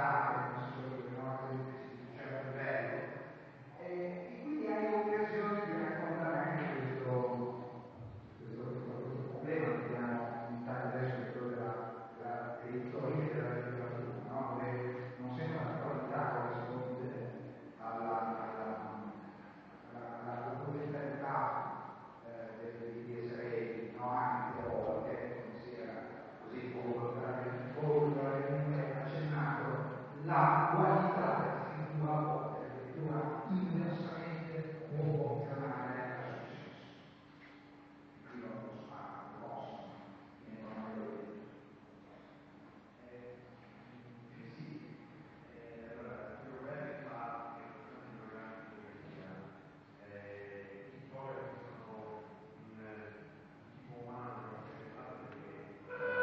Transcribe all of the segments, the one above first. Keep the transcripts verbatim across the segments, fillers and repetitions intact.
state, come si suol dire, no? Di un certo livello. E, e quindi hai occasione di raccontare anche questo, questo, questo, questo problema che abbiamo in Italia adesso, che è quello della, della editoria e della letteratura, no? Dove non sempre la qualità corrisponde alla, alla, alla, alla complementarità eh, di, di essere no? Anche a volte, come sia così come accennato, la qualità della scrittura a volte è addirittura inversamente proporzionale al successo. Qui non lo fa, non posso, ne non lo vedo. Sì, eh, allora, quello che fa è un programma di poesia. Eh, I poeti sono un tipo umano, perché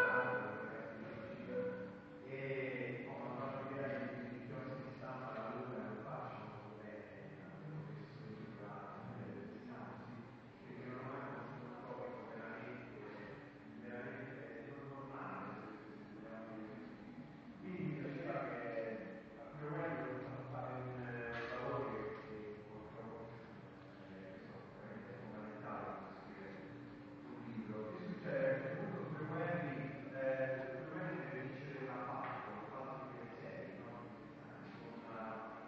e ho fatto l'idea di un'istituzione si stampa la luna e non faccio bene, che si sono perché non ho mai conosciuto un topico veramente, veramente non normale. Quindi mi piaceva che a primo momento ho fatto fare un lavoro che purtroppo è fondamentale per scrivere un libro. Che succede? Appunto, per Wendy, per Wendy deve vincere una parte, una parte che sei, no? Con una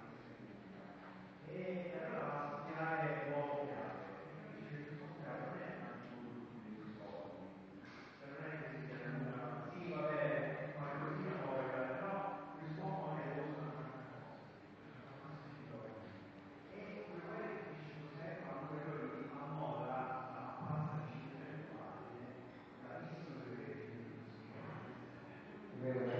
e allora va a spiare nuovo teatro. E dice che questo teatro non è tanto tutti i soldi. Cioè non è che si sia una, sì, vabbè, qualcosina poi, però quest'uomo è lo sa una cosa. E quel guarda che finisce cos'è quando quello lì ammoda la pasta di cinquecento pagine, la lista delle leggi.